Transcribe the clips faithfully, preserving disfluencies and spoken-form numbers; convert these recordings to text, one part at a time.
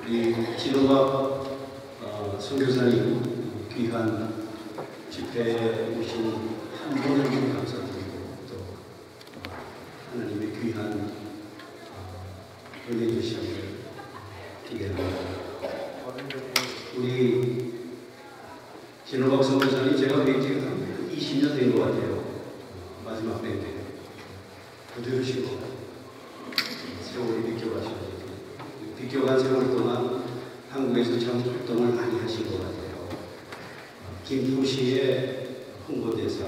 우리 진호박 어, 선교사님 귀한 집회에 오신 한 분을 감사드리고 또 하나님의 귀한 어, 은혜 주심을 기대합니다. 우리 진호박 선교사님 제가 뵙지가 이십 년 된 것 같아요. 마지막 뵙게 부드러우시고 세월이 비껴가시고 비껴간 세월 동안 한국에서 참 활동을 많이 하신 것 같아요. 김포시의 홍보대사,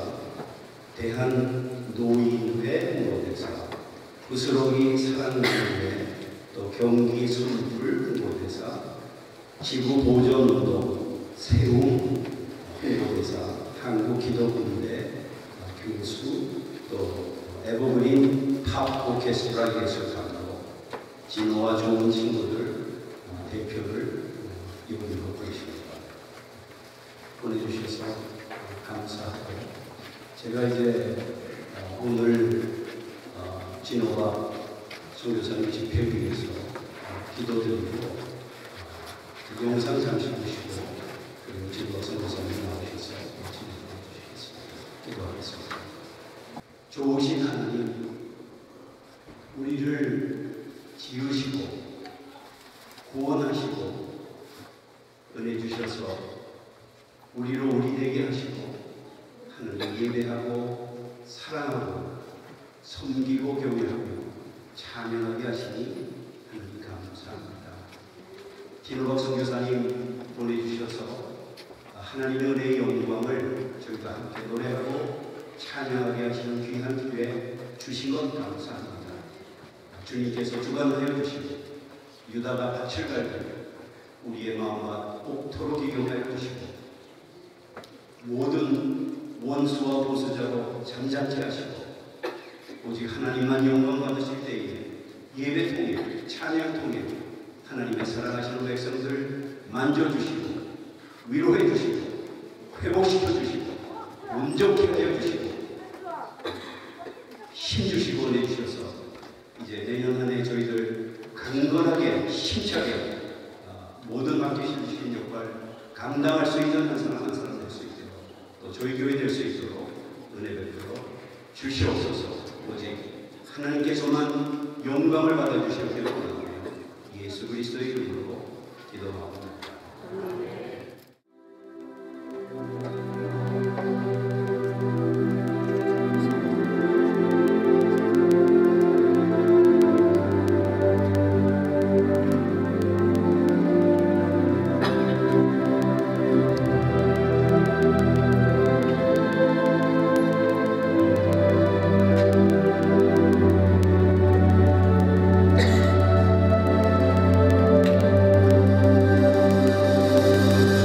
대한노인회 홍보대사, 부스러기 사랑교회, 또 경기 순불 홍보대사, 지구보존운동 세움 홍보대사, 한국기독군대 교수, 또 에버그린 팝 오케스트라 예술가로 진호와 좋은 친구들 대표를 이끌고 계십니다. 보내주셔서 감사하고, 제가 이제 오늘 진호와 선교사님 집회를 위해서 기도드리고 영상 잠시 보시고 그리고 진호와 선교사님 나오셔서 진행해 주시겠습니다. 기도하겠습니다. 좋으신 하나님, 우리를 지으시고 구원하시고 은혜 주셔서 우리로 우리 되게 하시고 하나님 예배하고 사랑하고 섬기고 경외하며 찬양하게 하시니 하나님 감사합니다. 진호박 선교사님 보내주셔서 하나님의 은혜의 영광을 저희가 함께 노래하고 찬양하게 하시는 귀한 기회 주신 것 감사합니다. 주님께서 주관하여 주시고 유다가 밭을 갈때 우리의 마음과 옥토로 기경하여 주시고 모든 원수와 보수자로 잠잠케 하시고 오직 하나님만 영광 받으실 때에 예배 통해 찬양 통해 하나님의 사랑하시는 백성들 만져주시고 위로해 주시고 회복시켜 주시고 온전케 하여 주시고 힘 주시고 은혜 주셔서 이제 내년 한 해 저희들 강건하게 힘차게 모든 맡기신 역할 감당할 수 있는 한 사람 한 사람 될 수 있도록 또 저희 교회 될 수 있도록 은혜 베풀어 주시옵소서. 오직 하나님께서만 영광을 받아주시옵기를 원하며 예수 그리스도의 이름으로 기도합니다. Thank you.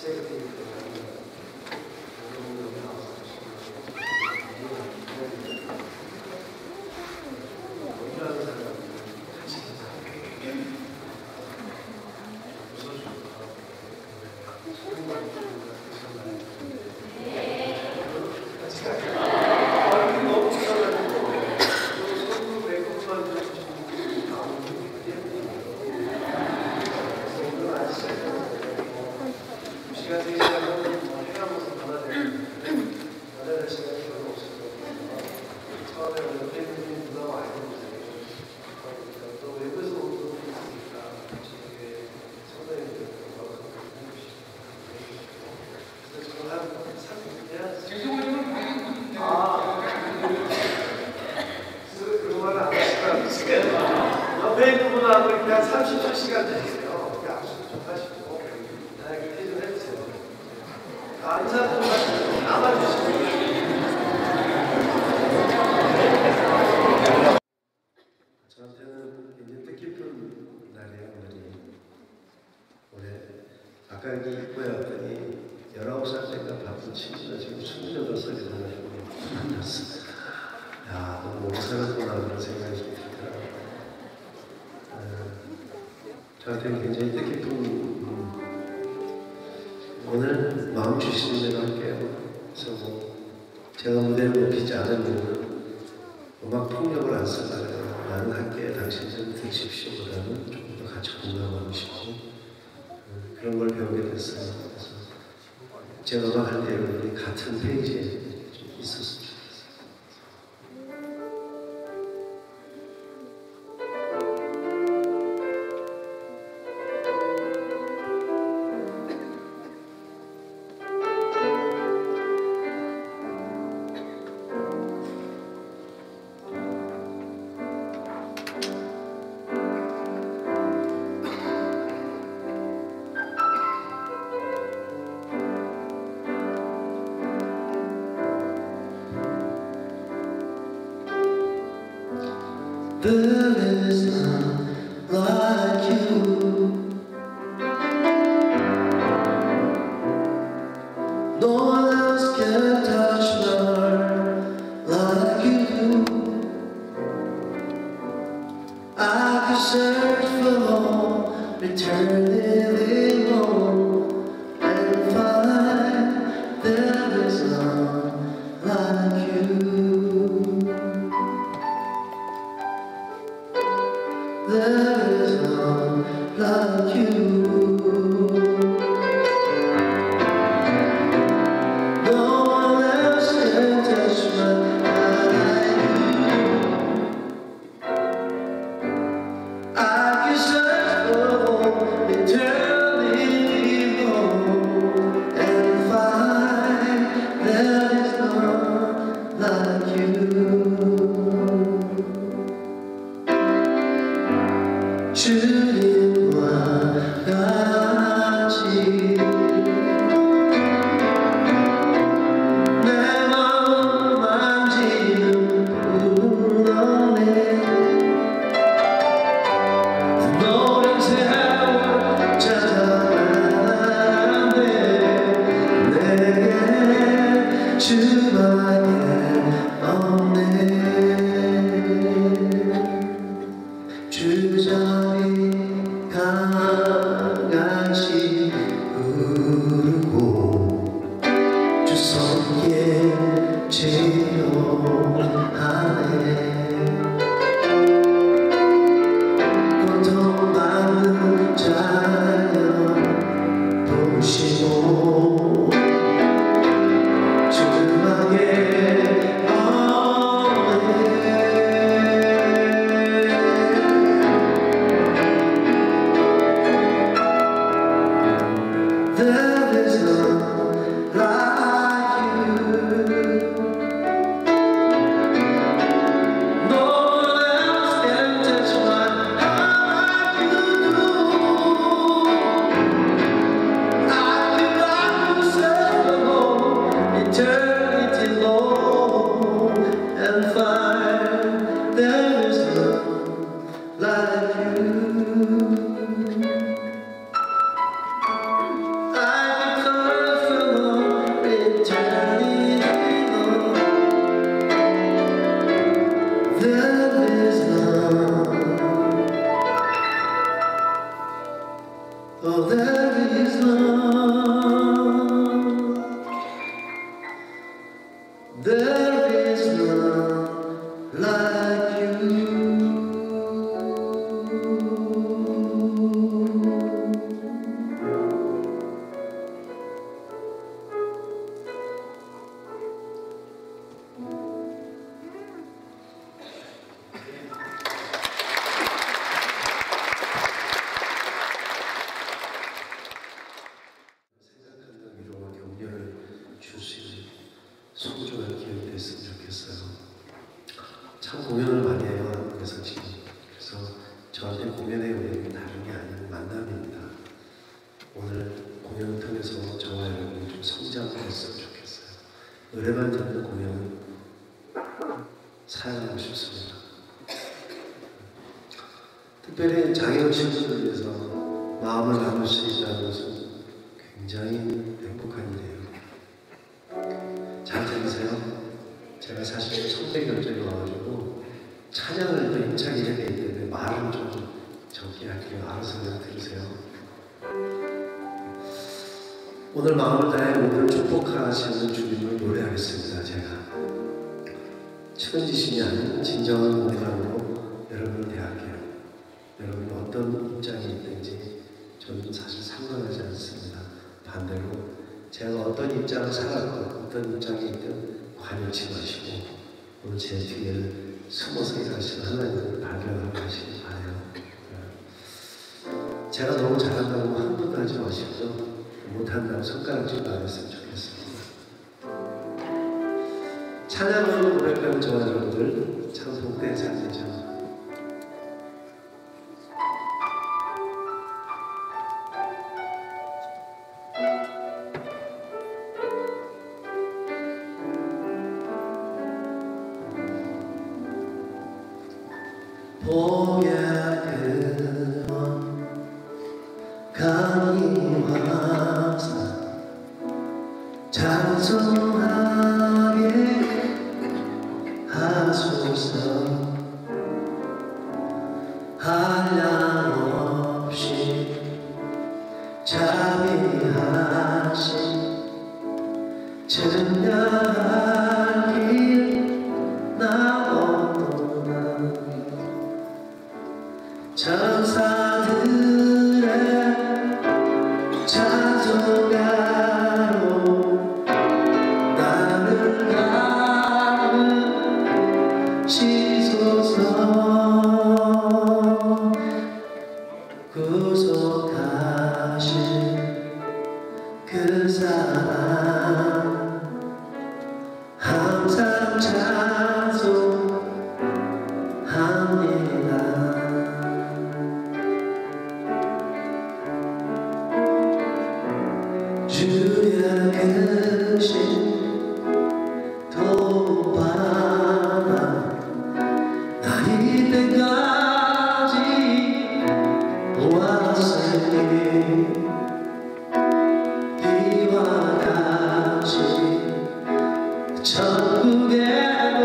옆에 있는 분하고 이렇게 한 삼십 초 시간 되세요. 이렇게 악수 좀 하시고 다양하게 퇴좀 해주세요. 아, 인사 좀 하시고 남아주시고. 저한테는 굉장히 뜻깊은 날이에요, 오늘이. 올해 아까 여기 입구에 왔더니 열아홉 살 때가 바쁜 친구가 지금 스물여덟 살이 돼가지고 만났어. 야, 너무 오래 살았구나 그런 생각이 좀 들더라고요. 저한테는 굉장히 뜻깊은 음, 오늘 마음 주시는 대로 할게요. 그래서 뭐 제가 무대를 높이지 않은 이유는 음악 폭력을 안 쓰잖아요. 나는 할게 당신은 드십시오보다는 조금 더 같이 공감하고 싶고 음, 그런 걸 배우게 됐어요. 그래서 제가 음악 할 때 여러분이 같은 페이지에 좀 있었으면 좋겠어요. There is none like you. No one else can touch my heart like you do. I could search for all eternity long and find there is none like you. There is none like you. 줄 수 있는 소중한 기억이 됐으면 좋겠어요. 참 공연을 많이 해요, 한국에서 지금. 그래서 저한테 공연의 의미는 다른 게 아닌 만남입니다. 오늘 공연을 통해서 저와 여러분이 좀 성장했으면 좋겠어요. 노래만 듣는 공연은 사양하고 싶습니다. 특별히 장애인 친구들을 위해서 마음을 나눌 수 있다는 것은 굉장히 행복한 일이에요. 잘 들으세요? 제가 사실 성대 결절이 와가지고 찬양을 또 힘차게 해야 되기 때문에 말은 좀 적게 할게요. 알아서 그냥 들으세요. 오늘 마음을 다해 오늘 축복하시는 주님을 노래하겠습니다. 제가 측은지심이 아닌 진정한 공감으로 여러분을 대할게요. 여러분이 어떤 입장이 있든지 저는 사실 상관하지 않습니다. 반대로 제가 어떤 입장을 살았건 어떤 입장에 있든 관여치 마시고 오늘 제 뒤에를 숨어서 일하시는 하나님을 발견하고 가시기 바라요. 제가 너무 잘한다고 흥분도 하지 마시고요. 못한다고 손가락질 안 했으면 좋겠습니다. 찬양으로 고백하는 저와 여러분들 참 복된 삶이죠. 보약은 강림화사 찬송하게 하소서. 한량없이 자비하신 증명할 길 나오노라. 천사들의 찬송가로 나를 가르치소서. 구속하신 그 사랑 항상 찬송합니다. 주의 크신 도움받아 나 이때까지 왔으니 이와 같이 천국에도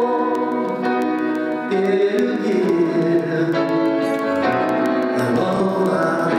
이르기를 나 원하네.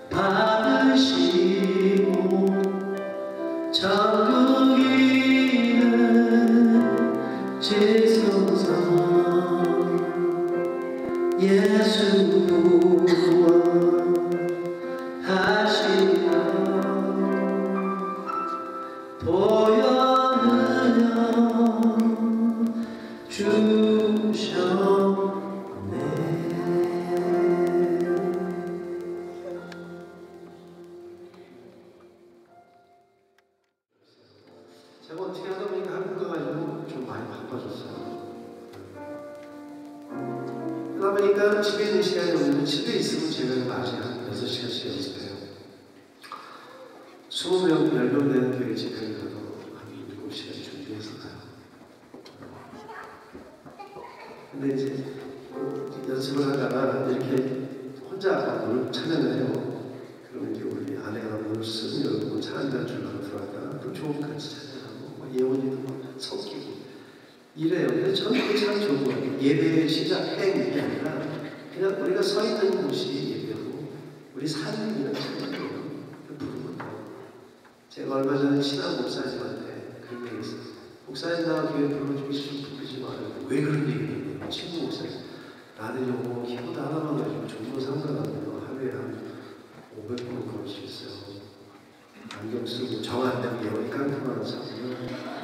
받으시고 천국이 보여느냐 주셨네. 제가 어떻게 하다 보니까 한국어 가지고 좀 많이 바빠졌어요. 그러다 보니까 집에 있는 시간이 없는데 집에 있으면 제가 낮에 한 여섯 시간씩 연습해요. 스무 명, 열 명 되는 교회 집회를 가도 한 일곱 시간 준비해서 가요. 근데 이제 연습을 하다가 이렇게 혼자 문을 찾아내요. 그러면 이제 우리 아내가 문을 쓱 열고 차 한잔 주려고 들어가다가 또 좋은 같이 찾아가고 예원이도 막 섞이고 이래요. 근데 저는 그게 참 좋은 거예요. 예배의 시작 행이 아니라 그냥 우리가 서 있는 곳이 예배고 우리 삶이 그냥 찬양이에요. 부르는 거. 제가 얼마 전에 신앙 목사님한테 그런 얘기 했어요. 목사님 나 교회 불러주기 싫으면 부르지 말아요. 왜 그런 얘기를 해요? 친구 목사님. 나는 요거 키보드 하나만 가지고 종교 상담하면 하루에 한 오백 번 걸을 수 있어요. 안경 쓰고 정 안 되면 예원이 깡통하는 사람은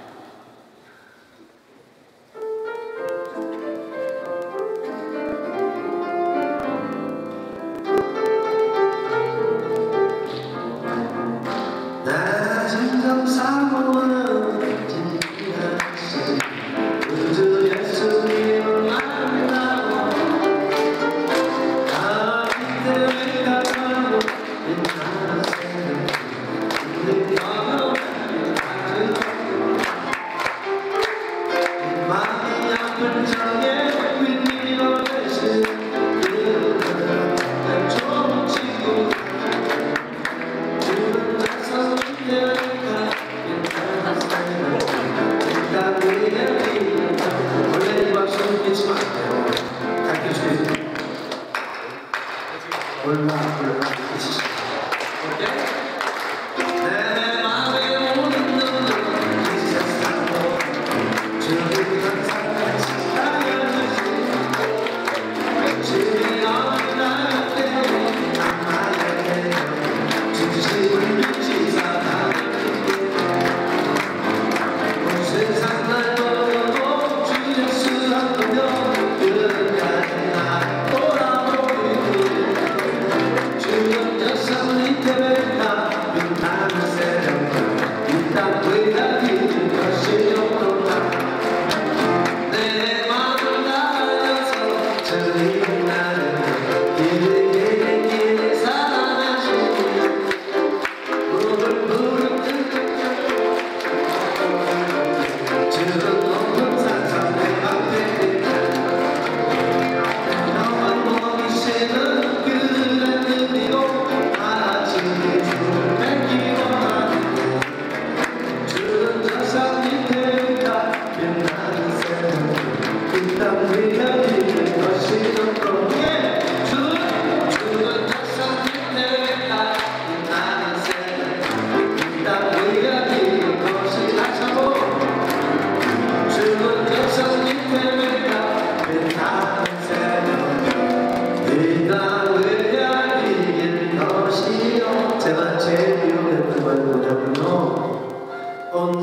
온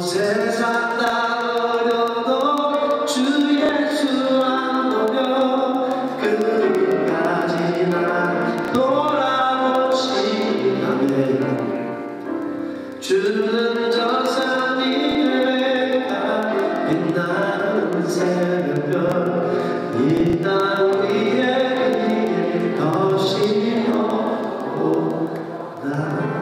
세상 다 버려도 주 예수 안 보면 끝까지 난 돌아오시나네. 주는 저 산 위에가 빛나는 새벽별 이 땅 위에 것이오다.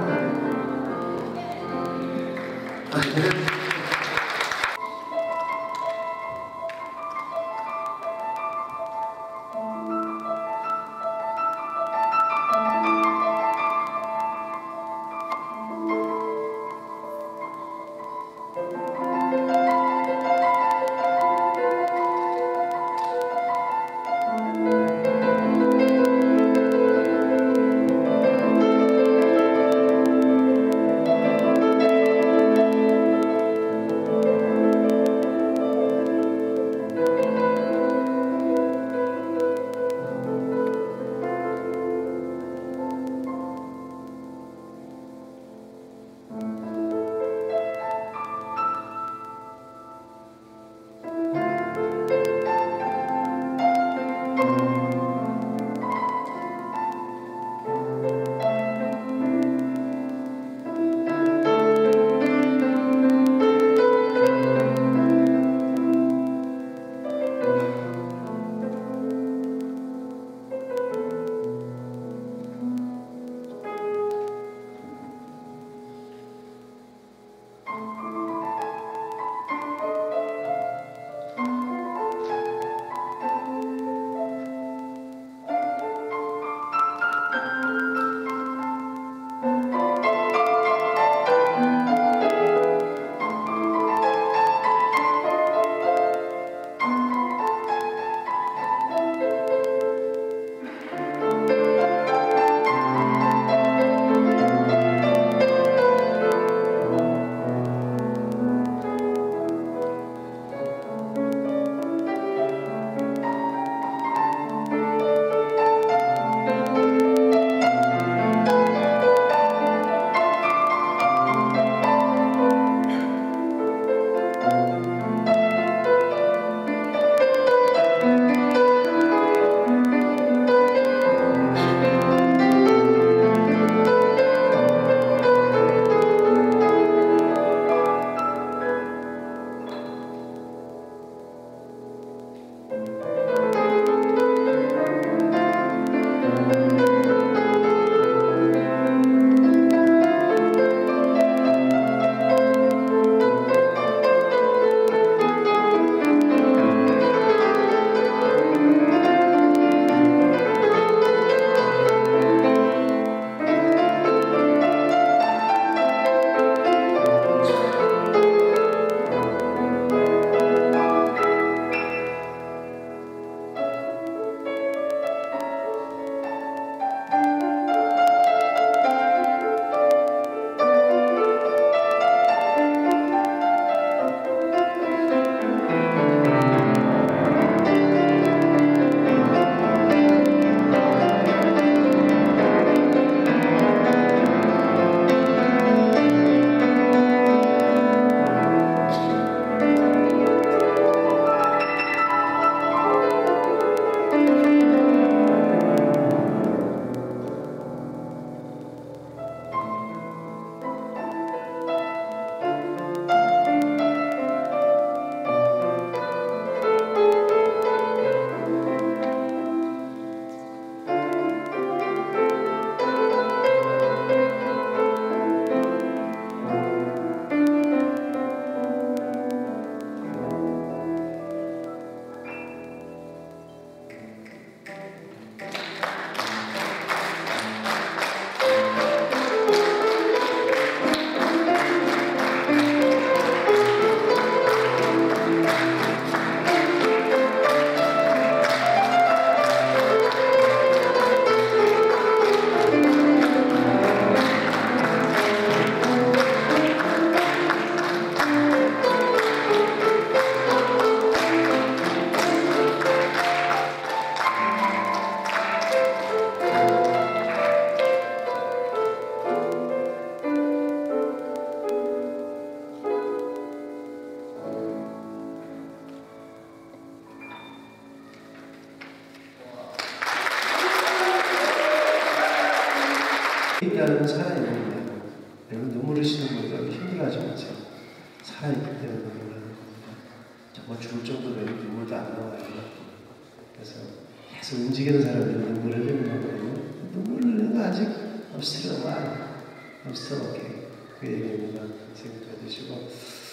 살아있기 때문에 정말 죽을 정도로 눈물도 안 나와요. 그래서 계속 움직이는 사람들은 눈물을 흘리는 거거든요. 눈물 흘리는 거 아직 I'm still alive. I'm still okay. 그 얘기입니다. 생각해 두시고.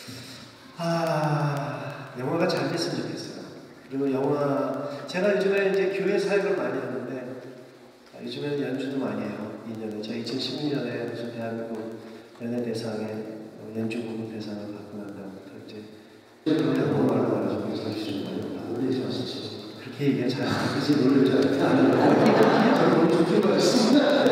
아, 영화가 잘 됐으면 좋겠어요. 그리고 영화, 제가 요즘에 이제 교회 사역을 많이 하는데, 아, 요즘에는 연주도 많이 해요. 이 년에. 제가 이천십육 년에 무슨 대한민국 연예대상에 어, 연주 부분 대상을 받고 난 다음부터 이제 영어를 말하시고 사주시는 거예요. 그렇게 얘기가 잘 안 되지, 놀릴 줄 알았는데, 안 해요. 저는 너무 조심하겠습니다.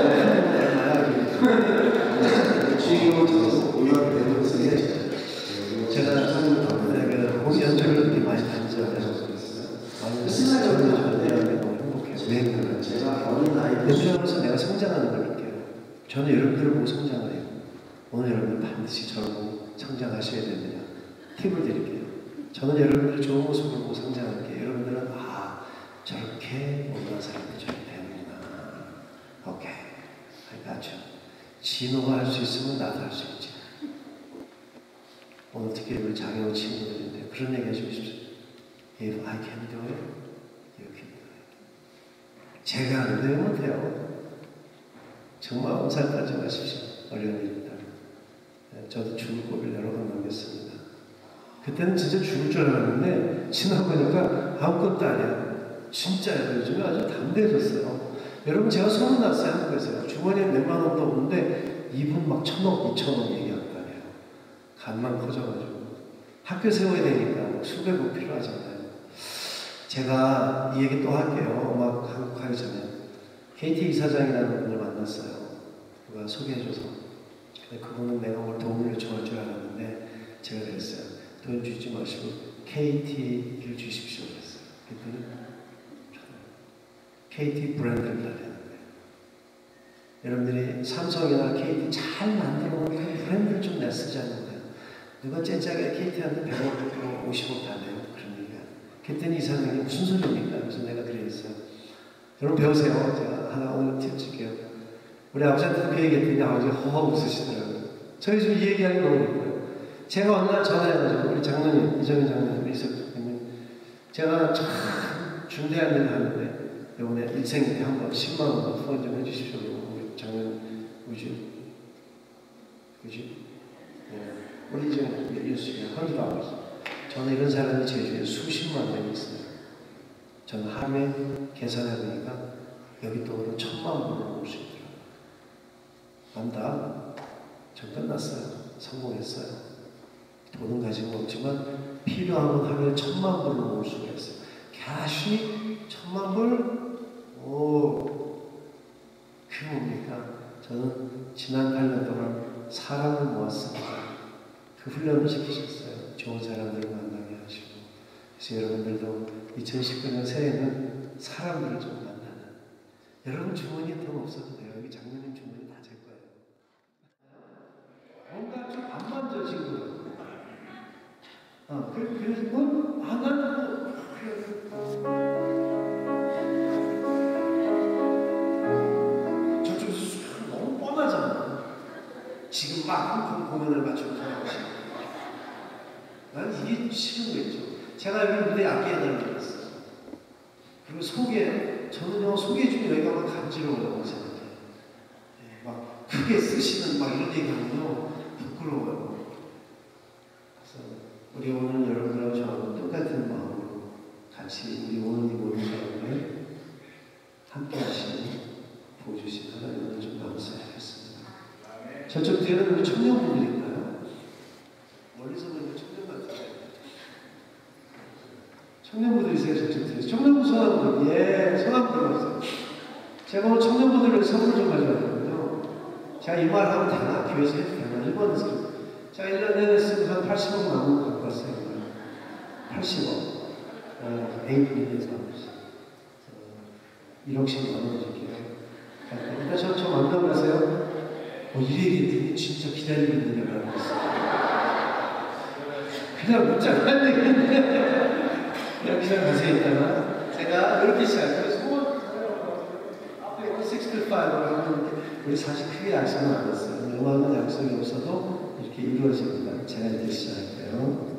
주인공을 찾아서 오유하게 되는 것은 제가 그 연주를 이렇게 많이 다니잖아요. 많이 저는 연주하는데 너무 행복해요. 왜 그러냐? 제가 어린 나이 연주하면서 내가 성장하는 걸 느껴요. 저는 여러분들을 보고 성장을 해요. 오늘 여러분 반드시 저를 보고 성장하셔야 됩니다. 팁을 드릴게요. 저는 여러분들의 좋은 모습을 보고 성장할게요. 여러분들은 아 저렇게 어떤 사람이 저렇게 되는구나. 오케이, I got you. 진호가 할 수 있으면 나도 할 수 있지. 오늘 특히 우리 장애우 친구들인데 그런 얘기 해주십시오. If I can do it, you can do it. 제가 안 되면 못해요. 정말 엄살까지 마십시오. 어려운 일입니다. 저도 죽을 고비를 여러 번 넘겼습니다. 그때는 진짜 죽을 줄 알았는데 지나보니까 아무것도 아니야. 진짜요. 요즘에 아주 담대해졌어요. 여러분 제가 소문났어요. 한국에서요. 주머니에 몇만 원도 없는데 이분 막 천억, 이천억 얘기할 거 아니에요. 간만 커져가지고 학교 세워야 되니까 수백억 필요하잖아요. 제가 이 얘기 또 할게요. 음악 한국 하기 전에 케이티 이사장이라는 분을 만났어요. 누가 소개해줘서. 근데 그분은 내가 뭘 도움을 요청할 줄 알았는데 제가 그랬어요. 돈 주지 마시고 케이티를 주십시오 그랬어요. 그랬더니 케이티 브랜드를 달렸는데 여러분들이 삼성이나 케이티 잘 만들어놓은 그 브랜드를 좀 내쓰자는 거예요. 누가 째짜게 케이티한테 백억, 오십억 달래요. 그런 얘기가. 그랬더니 이 사람이 무슨 소리입니까? 그래서 내가 그랬어요. 여러분 배우세요. 제가 하나 오늘 팁 줄게요. 우리 아버지한테도 그 얘기했더니 아버지가 허허 웃으시더라고요. 저희 좀 이 얘기하기 너무 예뻐요. 제가 어느 날 전화해가지고 우리 장로님, 이정희 장로님, 우리 이석님 제가 참 중대한 일을 하는데 이번에 일생에 한 번 십만 원 후원 좀 해주십시오. 우리 장로님 우주 우주 네. 우리 이제 예수님이 헌드라고 저는 이런 사람이 제주에 수십만 명이 있어요. 저는 하루에 계산해보니까 여기 돈으로 천만 원을 올 수 있더라고요. 안다. 전 끝났어요. 성공했어요. 돈은 가지고 없지만 필요한 건 하루에 천만 불을 모을 수가 있어요. 캐시 천만 불? 오, 그게 뭡니까? 저는 지난 팔 년 동안 사람을 모았습니다. 그 훈련을 시키셨어요. 좋은 사람들을 만나게 하시고. 그래서 여러분들도 이천십구 년 새해에는 사람들을 좀 만나는. 여러분 주머니에 돈 없어도 돼요. 여기 장로님 주머니 다 제 거예요. 뭔가 좀 안 만져진 거예요. 아, 그, 그래서 뭐, 안 하는 거. 저쪽에서 너무 뻔하잖아. 지금 막 공연을 맞추고 살아가시고. 난 이게 싫은 거있죠. 제가 여기 무대 악기에다가 들었어요. 그리고 소개, 저는요, 소개 중에 여기가 막 간지러워요. 생각해요. 네, 막 크게 쓰시는 막 이런 얘기하면요, 부끄러워요. 그래서 우리 오늘 여러분들하고 저하고 똑같은 마음으로 같이 우리 오늘 이 모든 가운데 함께 하시는 보여주신 하나님을 좀 감사하겠습니다. 저쪽 뒤에는 우리 청년분들인가요? 멀리서 보니까 청년 같아요. 청년분들이세요, 저쪽 뒤에. 청년분 손한분, 예, 손한분 들어보세요. 제가 오늘 청년분들을 선물 좀 가져왔거든요. 제가 이 말 하면 되나? 교회에서 해도 되나? 일본에서. 제가 일 년 내내 쓰면 한 팔십억 남은 거 갖고 왔어요. 팔십억. 어, 에이프릴에서 일억씩 나눠줄게요. 일단 저, 저 만나고 나서요. 어, 이 얘기 진짜 기다리고 있는 줄 알았어요. 그냥 묻자 했는데 그냥 그냥 가세요 있다가 제가 이렇게 시작해요. 그래서 뭐 앞에 육십오로 하면 우리 사실 크게 약속은 안 했어요. 영화는 약속이 없어도 이렇게 이루어집니다. 제가 이제 시작할게요.